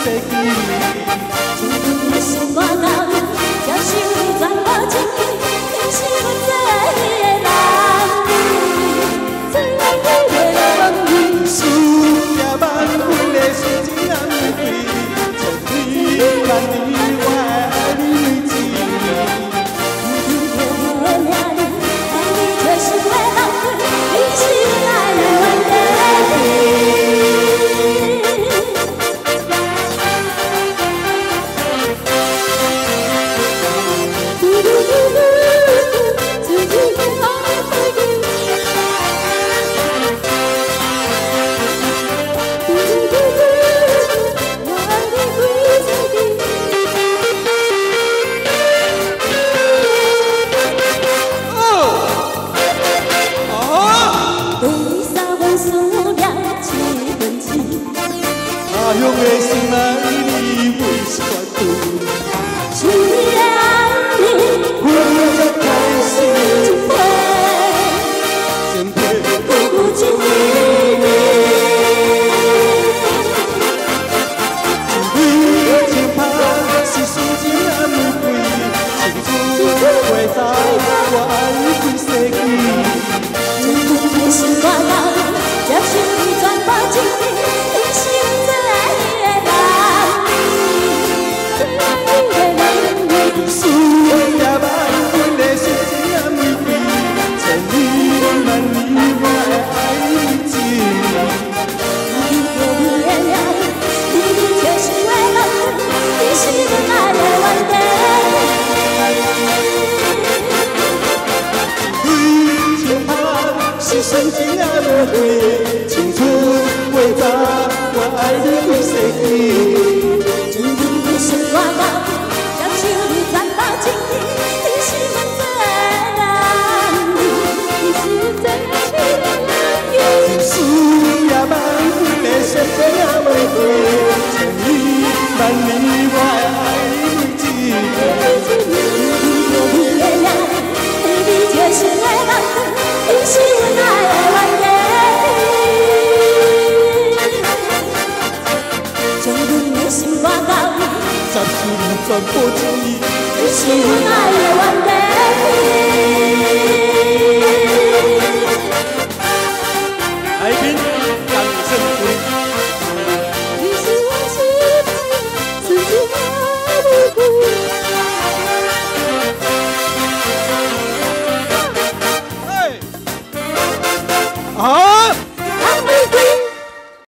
世纪。 曾经的心肝头，接受你全部情意，你是阮最爱的男儿，最爱的男儿。 思也万分的思情啊玫瑰，千里万里我爱你为一。他乡的心爱你为谁对？ 是你的爱你， 我才开始前辈不顾一味。一蕊情香是思情啊玫瑰，青春袂走，我爱你规世纪。 曾经的心肝头，接受你全部情意，你是阮最爱的男儿，最爱的男儿。 思也万分的思情啊玫瑰，千里万里我爱你一。 我遇到你的名，你就是我的男儿，你是阮爱的原地。 是纯情啊玫瑰，青春袂走，我爱你规世纪。 曾经的心肝头，接受你全部情意，你是阮最爱的男儿，你是阮最爱的男儿。 思也万分的深情啊玫瑰，千里万里我爱你为一。 我遇到你的名，你就是我的男儿，你是阮爱的原地。将阮的心肝头， 暂时全部情意， 你是阮爱的原地。 来宾杨胜辉。 你是我心爱的，曾经爱玫瑰。 好。